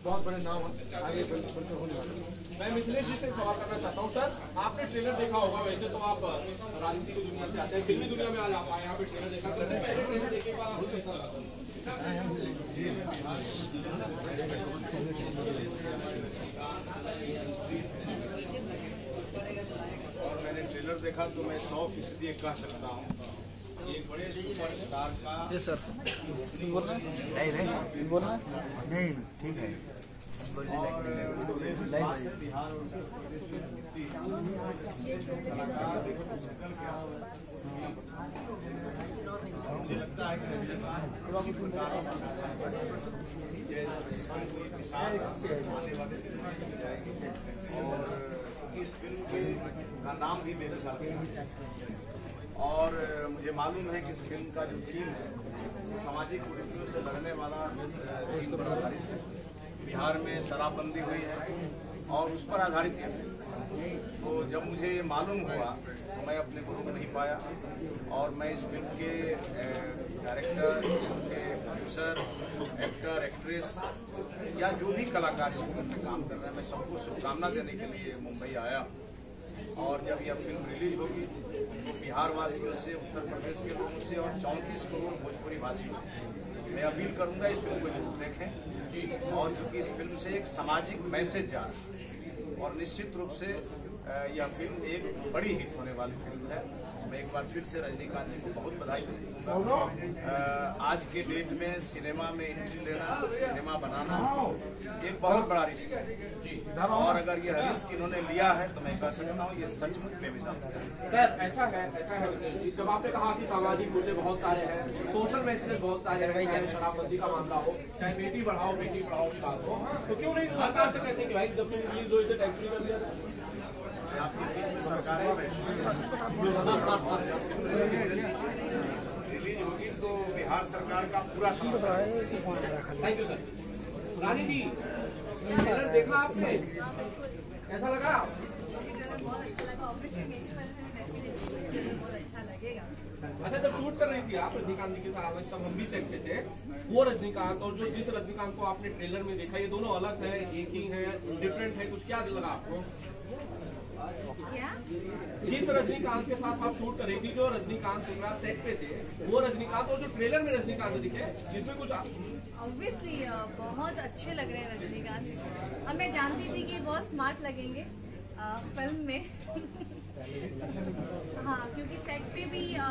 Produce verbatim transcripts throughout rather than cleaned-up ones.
बहुत बड़े नाम आगे बिल्कुल होने वाले। मैं मिथिलेश जी से सवाल करना चाहता हूँ। सर, आपने ट्रेलर देखा होगा, वैसे तो आप राजनीति की दुनिया से आते हैं, फिल्मी दुनिया में आज आप आए, यहाँ पे ट्रेलर देखा, सबसे पहले ट्रेलर देखने के बाद आपको कैसा लगा? और मैंने ट्रेलर देखा तो मैं सौ फीसदी कह सकता हूँ एक बड़े सुपरस्टार का। ये सर बोल रहे हैं? नहीं नहीं बोल रहे हैं? नहीं ठीक है। और बिहार मुझे लगता है कि आने वाले दिन में जाएगी और इस फिल्म का नाम भी बेमिसाल है। और मुझे मालूम है कि इस फिल्म का जो थीम है वो सामाजिक कुरीतियों से लड़ने वाला थीम पर आधारित है। बिहार में शराबबंदी हुई है और उस पर आधारित है। तो जब मुझे ये मालूम हुआ तो मैं अपने को रोक नहीं पाया और मैं इस फिल्म के डायरेक्टर, फिल्म के प्रोड्यूसर, एक्टर, एक्ट्रेस या जो भी कलाकार इस फिल्म में काम कर रहे हैं, मैं सबको शुभकामना देने के लिए मुंबई आया। और जब यह फिल्म रिलीज होगी तो बिहार वासियों से, उत्तर प्रदेश के लोगों से और चौंतीस करोड़ भोजपुरी भाषियों से मैं अपील करूंगा इस फिल्म को जरूर देखें जी। और चूँकि इस फिल्म से एक सामाजिक मैसेज जा रहा है और निश्चित रूप से यह फिल्म एक बड़ी हिट होने वाली फिल्म है। मैं एक बार फिर से रजनीकांत जी को बहुत बधाई दूंगा। आज के डेट में सिनेमा में एंट्री लेना, सिनेमा बनाना एक बहुत बड़ा रिस्क है और अगर यह रिस्क इन्होंने लिया है तो मैं कह सकता हूँ ये सचमुच बेमिसाल है। सर, ऐसा है ऐसा है जब आपने कहा कि सामाजिक मुद्दे बहुत सारे हैं, सोशल मैसेज बहुत सारे हैं, चाहे शराबबंदी का मामला हो, चाहे बेटी बढ़ाओ बेटी पढ़ाओ की बात हो, तो क्यों नहीं सरकार से कहते कि भाई जब फिल्म रिलीज हो इसे टैक्स फ्री कर दिया जाए? रिलीज होगी तो बिहार सरकार का पूरा समर्थन। Thank you sir. Rani ji, trailer देखा आपने, कैसा लगा? अच्छा, जब शूट कर रही थी आप रजनीकांत जी के साथ, तब हम भी सेट पे थे, वो रजनीकांत और जो जिस रजनीकांत को आपने ट्रेलर में देखा, ये दोनों अलग है, एक ही है, डिफरेंट है, कुछ क्या लगा आपको? क्या? जिस रजनीकांत के साथ आप शूट कर रही थी, जो रजनीकांत शुक्ला सेट पे थे, वो रजनीकांत और जो ट्रेलर में रजनीकांत दिखे, जिसमें कुछ ऑब्वियसली बहुत अच्छे लग रहे हैं रजनीकांत। अब मैं जानती थी कि बहुत स्मार्ट लगेंगे आ, फिल्म में हाँ, क्योंकि सेट पे भी आ,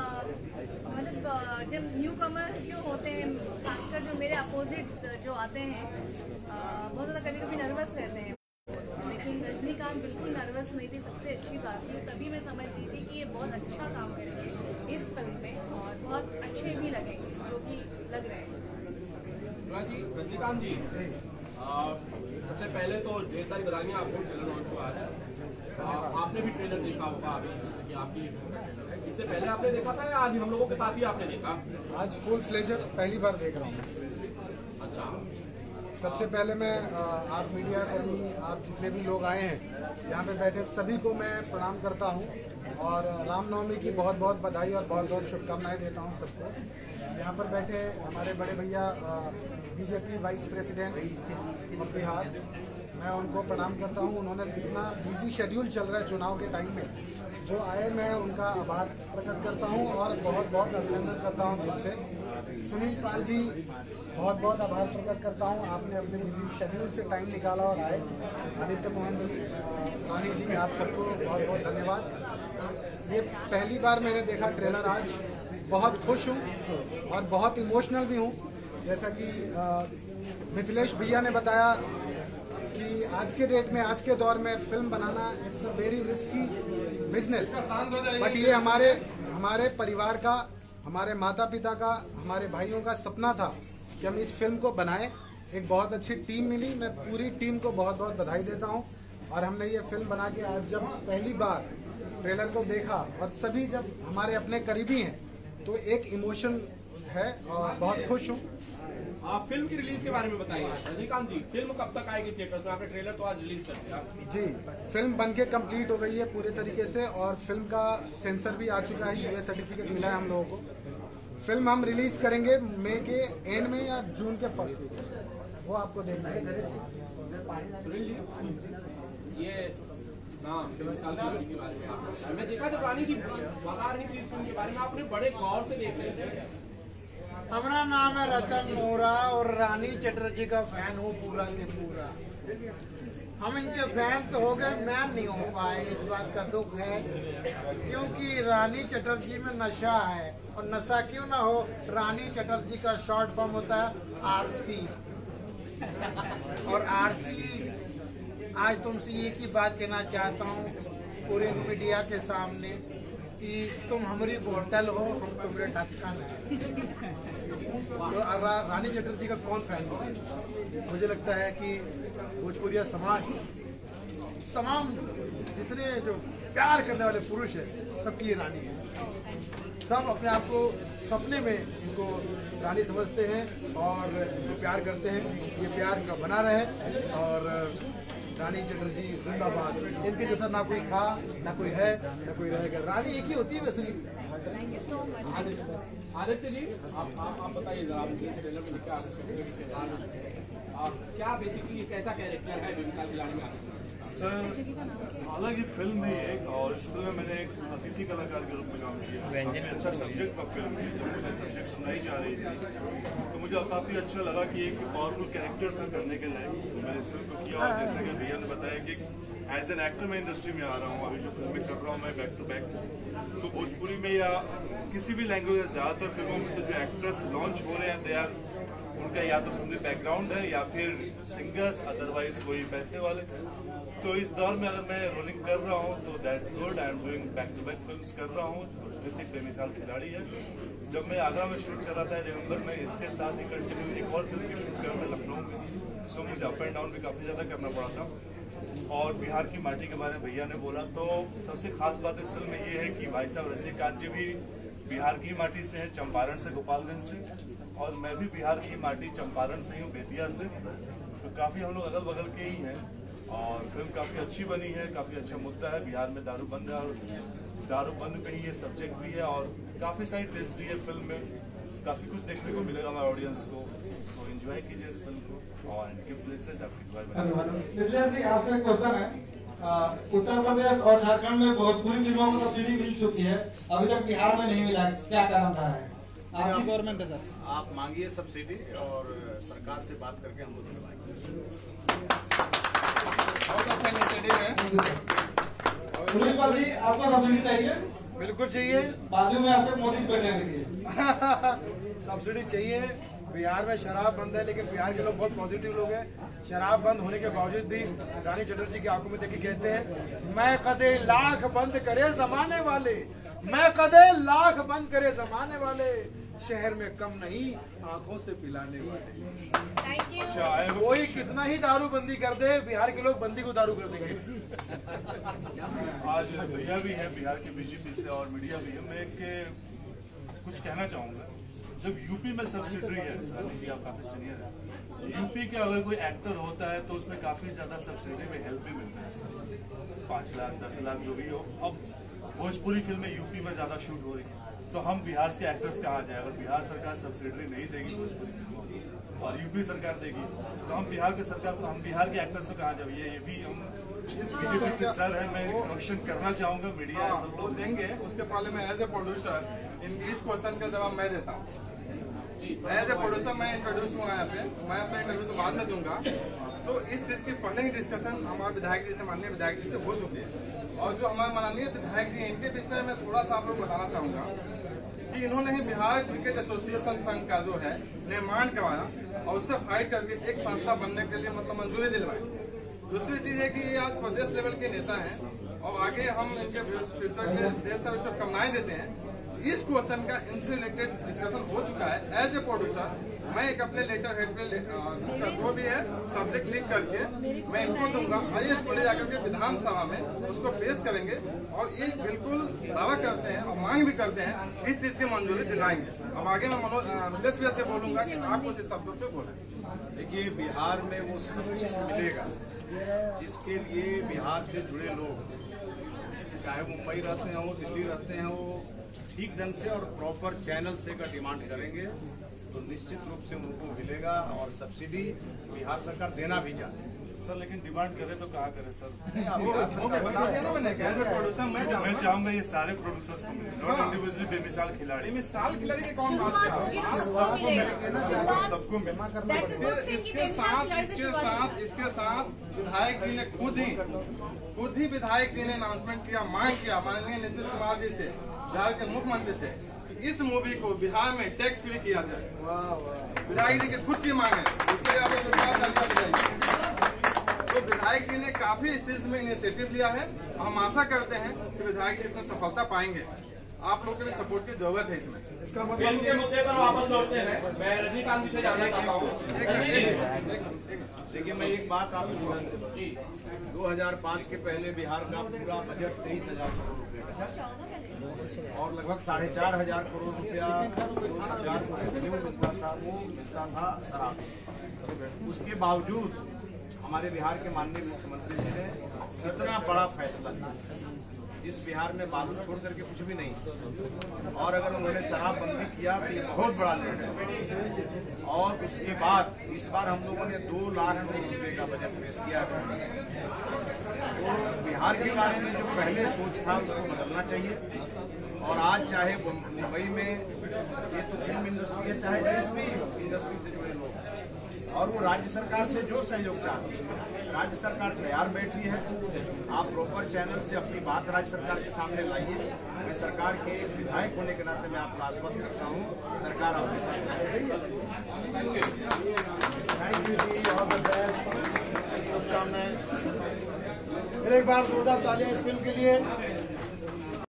मतलब जब न्यू कमर जो होते हैं, खासकर जो मेरे अपोजिट जो आते हैं, आ, बहुत ज़्यादा कभी कभी नर्वस रहते हैं, लेकिन रजनीकांत बिल्कुल नर्वस नहीं थी। सबसे अच्छी बात थी, तभी मैं समझती थी कि ये बहुत अच्छा काम करेंगे इस फिल्म में और बहुत अच्छे भी लगेंगे, जो कि लग रहे हैं। जी रजनीकांत जी, सबसे पहले तो ढेर सारी बधाइयाँ आपको, ट्रेलर लॉन्च हुआ है। आपने भी ट्रेलर देखा होगा अभी कि आपकी ट्रेलर है, इससे पहले आपने देखा था या आज हम लोगों के साथ ही आपने देखा? आज फुल फ्लेजर पहली बार देख रहा हूँ। अच्छा, सबसे पहले मैं आप मीडिया कर्मी, आप जितने भी लोग आए हैं यहाँ पे बैठे, सभी को मैं प्रणाम करता हूँ और रामनवमी की बहुत बहुत बधाई और बहुत बहुत शुभकामनाएं देता हूँ सबको। यहाँ पर बैठे हमारे बड़े भैया BJP vice president of Bihar, मैं उनको प्रणाम करता हूँ। उन्होंने इतना बिजी शेड्यूल चल रहा है चुनाव के टाइम में, जो आए, मैं उनका आभार प्रकट करता हूँ और बहुत बहुत अभिनंदन करता हूँ दिल से। सुनील पाल जी, बहुत बहुत आभार प्रकट करता हूँ, आपने अपने बिजी शेड्यूल से टाइम निकाला और आए। आदित्य मोहन जी, रानी जी, आप सबको बहुत बहुत धन्यवाद। ये पहली बार मैंने देखा ट्रेलर आज, बहुत खुश हूँ और बहुत इमोशनल भी हूँ। जैसा कि मिथिलेश भैया ने बताया कि आज के डेट में, आज के दौर में फिल्म बनाना it's a very risky business, but ये हमारे हमारे परिवार का, हमारे माता पिता का, हमारे भाइयों का सपना था कि हम इस फिल्म को बनाएं। एक बहुत अच्छी टीम मिली, मैं पूरी टीम को बहुत बहुत बधाई देता हूं। और हमने ये फिल्म बना के आज जब पहली बार ट्रेलर को देखा और सभी जब हमारे अपने करीबी हैं तो एक इमोशन है और बहुत खुश हूँ। आप फिल्म की रिलीज के बारे में बताइए रजनीकांत जी, फिल्म कब तक आएगी थिएटर्स में? आपने ट्रेलर तो आज रिलीज कर दिया जी। फिल्म बनके कंप्लीट हो गई है पूरे तरीके से और फिल्म का सेंसर भी आ चुका है, यूएस सर्टिफिकेट मिला है हम लोगों को। फिल्म हम रिलीज करेंगे मई के एंड में या जून के फर्स्ट वीक। वो आपको देखना है। सुनील जी, ये नाम विशाल रानी के बारे में आपने, मैं देखा जब रानी जी बता रही थी इस फिल्म के बारे में, आपने बड़े गौर से देख रहे थे। हमारा नाम है रतन मोरा और रानी चटर्जी का फैन हूँ पूरा के पूरा। हम इनके फैन तो हो गए, मैन नहीं हो पाए, इस बात का दुख है, क्योंकि रानी चटर्जी में नशा है। और नशा क्यों ना हो, रानी चटर्जी का शॉर्ट फॉर्म होता है आरसी। और आरसी आज तुमसे एक ही बात कहना चाहता हूँ पूरे मीडिया के सामने कि तुम हमारी बोतल हो, हम तुम्हारे ढक्कन है। तो रा, रानी चटर्जी का कौन फैन है? मुझे लगता है कि भोजपुरिया समाज तमाम जितने जो प्यार करने वाले पुरुष है सबकी ये रानी है। सब अपने आप को सपने में इनको रानी समझते हैं और इनको प्यार करते हैं। ये प्यार इनका बना रहे और रानी चटर्जी जिंदाबाद। इनके जैसा ना कोई था, ना कोई है, ना कोई रहेगा। रानी एक ही होती है वैसे भी। Thank you so much. Aditya ji, आप आप आप बताइए जरा, मुझे ट्रेलर में क्या आप क्या बेसिकली कैसा कैरेक्टर है बेमिसाल खिलाड़ी में? सर हालांकि फिल्म नहीं है और इस फिल्म में मैंने एक अतिथि कलाकार के रूप में काम किया। काफ़ी अच्छा सब्जेक्ट का फिल्म है। जब मुझे सब्जेक्ट सुनाई जा रही थी तो मुझे काफ़ी अच्छा लगा कि एक पावरफुल कैरेक्टर था करने के लायक। तो मैंने इस फिल्म को किया और जैसा कि भैया ने बताया कि एज एन एक्टर मैं इंडस्ट्री में आ रहा हूँ। अभी जो फिल्में कर रहा हूँ मैं बैक टू बैक, तो भोजपुरी में या किसी भी लैंग्वेज में ज़्यादातर फिल्मों में तो जो एक्टर्स लॉन्च हो रहे हैं दे आर उनका या तो फिल्मी बैकग्राउंड है या फिर सिंगर्स, अदरवाइज कोई पैसे वाले। तो इस दौर में अगर मैं रोलिंग कर रहा हूँ तो that's good. I am doing back to back films कर रहा हूँ, उसमें से बेमिसाल खिलाड़ी है। जब मैं आगरा में शूट कर रहा था रिमेंबर में, इसके साथ ही कंटिन्यू एक और फिल्म की शूट कर रहा था लखनऊ में, सो मुझे अप एंड डाउन भी काफ़ी ज़्यादा करना पड़ा था। और बिहार की माटी के बारे में भैया ने बोला, तो सबसे खास बात इस फिल्म में ये है कि भाई साहब रजनीकांत जी भी बिहार की माटी से हैं, चंपारण से, गोपालगंज से, और मैं भी बिहार की माटी चंपारण से ही हूँ, बेतिया से। तो काफ़ी हम लोग अगल बगल के ही हैं और फिल्म काफ़ी अच्छी बनी है। काफ़ी अच्छा मुद्दा है, बिहार में दारू बंद है और दारू बंद पे ही ये सब्जेक्ट भी है और काफ़ी सारी ट्विस्ट है फिल्म में। काफ़ी कुछ देखने को मिलेगा हमारे ऑडियंस को। सो एंजॉय कीजिए इस फिल्म को और गिव प्लेसेस आपकी दुआ जी आपसे एक क्वेश्चन है। उत्तर प्रदेश और झारखंड में भोजपुरी फिल्मों को सब्सिडी मिल चुकी है, अभी तक बिहार में नहीं मिला, क्या कारण रहा है? आपकी गवर्नमेंट है सर, आप मांगिए सब्सिडी और सरकार से बात करके हम लोग दिलवाएंगे। बहुत अच्छा इनिशिएटिव है। सुनील पाल जी, आपको सब्सिडी चाहिए? बिल्कुल चाहिए। बाजू में आपके मोदी बैठे हुए सब्सिडी चाहिए। बिहार में शराब बंद है, लेकिन बिहार के लोग बहुत पॉजिटिव लोग हैं। शराब बंद होने के बावजूद भी रानी चटर्जी की आंखों में देखिए कहते हैं, मैं कदे लाख बंद करे जमाने वाले, मैं कदे लाख बंद करे जमाने वाले, शहर में कम नहीं आंखों से पिलाने वाले। Thank you. अच्छा, कोई कितना ही दारू बंदी कर दे, बिहार के लोग बंदी को दारू कर देंगे। आज भैया भी है बिहार के बीजेपी से और मीडिया भी है। मैं एक कुछ कहना चाहूँगा, जब यूपी में सब्सिडी है, रानी जी आप काफ़ी सीनियर है, यूपी के अगर कोई एक्टर होता है तो उसमें काफ़ी ज़्यादा सब्सिडी में हेल्प भी मिलता है, पाँच लाख दस लाख जो भी हो। अब भोजपुरी फिल्में यूपी में ज़्यादा शूट हो रही है, तो हम बिहार के एक्टर्स कहाँ जाए? अगर बिहार सरकार सब्सिडी नहीं देगी भोजपुरी फिल्मों और यूपी सरकार देगी, तो हम बिहार के सरकार को, हम बिहार के एक्टर्स को कहाँ जाए? ये भी हम बीजेपी से सर है, मैं क्वेश्चन करना चाहूँगा, मीडिया सब लोग देंगे। उसके पहले मैं as a producer English question का जवाब मैं देता हूँ। एज ए प्रोड्यूसर मैं इंट्रोड्यूस हुआ यहाँ पे, मैं अपना इंटरव्यू तो बाद में दूंगा। तो इस चीज़ की पहले ही डिस्कशन हमारे विधायक जी से, माननीय विधायक जी से हो चुकी है। और जो हमारे माननीय विधायक जी इनके विषय में थोड़ा सा आप लोग बताना चाहूँगा कि इन्होंने ही बिहार क्रिकेट एसोसिएशन संघ का जो है निर्माण करवाया और उससे फाइट करके एक संस्था बनने के लिए मतलब मंजूरी दिलवाई। दूसरी चीज़ है कि ये आज प्रदेश लेवल के नेता हैं और आगे हम इनके फ्यूचर में ढेर सारी शुभकामनाएं देते हैं। इस क्वेश्चन का इनसे रिलेटेड डिस्कशन हो चुका है। एज ए प्रोड्यूसर मैं एक अपने लेटर हेड पे इसका जो भी है सब्जेक्ट लिख करके मैं इनको दूंगा और ये इसको ले जाकर के विधानसभा में उसको पेश करेंगे और ये बिल्कुल दावा करते हैं और मांग भी करते हैं इस चीज की मंजूरी दिलाएंगे। अब आगे मैं मनोज मिलेश भैया से बोलूंगा कि आप कुछ शब्दों पे बोले। देखिए, बिहार में वो सब चीज मिलेगा जिसके लिए बिहार से जुड़े लोग, चाहे मुंबई रहते हैं, वो दिल्ली रहते हैं, वो ठीक ढंग से और प्रॉपर चैनल से का डिमांड करेंगे। तो निश्चित रूप से उनको मिलेगा और सब्सिडी बिहार सरकार देना भी चाहती है। सर लेकिन डिमांड करे तो कहाँ करे सर? ओके, बता दिया ना मैंने, एज ए प्रोड्यूसर मैं मैं चाहूंगा ये सारे प्रोड्यूसर्स को मिले, नॉट इंडिविजुअली बेमिसाल खिलाड़ी। मिसाल खिलाड़ी की कौन बात शुरुआत कर होगी रहा तो है? सबको मिलेगा शुरुआत सबको मिले। That's a good thing कि इसके बेमिसाल साथ खिलाड़ी से इसके शुरुआत साथ होगी। इसके साथ विधायक जी ने खुद ही खुद ही विधायक जी ने अनाउंसमेंट किया, मांग किया माननीय नीतीश कुमार जी से, बिहार के मुख्यमंत्री से, कि इस मूवी को बिहार में टैक्स फ्री किया जाए। विधायक जी की खुद की मांग है, इसके लिए आप शुरुआत करना। तो विधायक जी ने काफी इस चीज में इनिशिएटिव लिया है। हम आशा करते हैं कि विधायक जी इसमें सफलता पाएंगे। आप लोगों के भी सपोर्ट की जरूरत है इसमें। फिल्म के मुद्दे पर वापस लौटते हैं। मैं रजनीकांत जी से जानना चाहता हूँ। देखिए, मैं एक बात आपको जी दो हज़ार पाँच के पहले बिहार का पूरा बजट तेईस हजार करोड़ रुपए का और लगभग साढ़े चार हजार करोड़ रुपया जो सरकार को रेवेन्यू मिलता था वो मिलता था शराब। उसके बावजूद हमारे बिहार के माननीय मुख्यमंत्री जी ने इतना बड़ा फैसला लिया, इस बिहार में बालू छोड़ करके कुछ भी नहीं, और अगर उन्होंने शराबबंदी किया तो ये बहुत बड़ा निर्णय। और उसके बाद इस बार हम लोगों ने दो लाख करोड़ रुपए का बजट पेश किया है। तो बिहार के बारे में जो पहले सोच था उसको बदलना चाहिए। और आज चाहे मुंबई में ये तो फिल्म इंडस्ट्री है, चाहे जिस भी इंडस्ट्री से जुड़े लोग हैं, और वो राज्य सरकार से जो सहयोग चाहती है, राज्य सरकार तैयार बैठी है। आप प्रॉपर चैनल से अपनी बात राज्य सरकार के सामने लाइए। मैं सरकार के एक विधायक होने के नाते मैं आपको आश्वस्त करता हूँ, सरकार आपके साथ है। थैंक यू जी, ऑल द बेस्ट, शुभकामनाएं। फिर एक बार जोरदार तालियां इस फिल्म के लिए।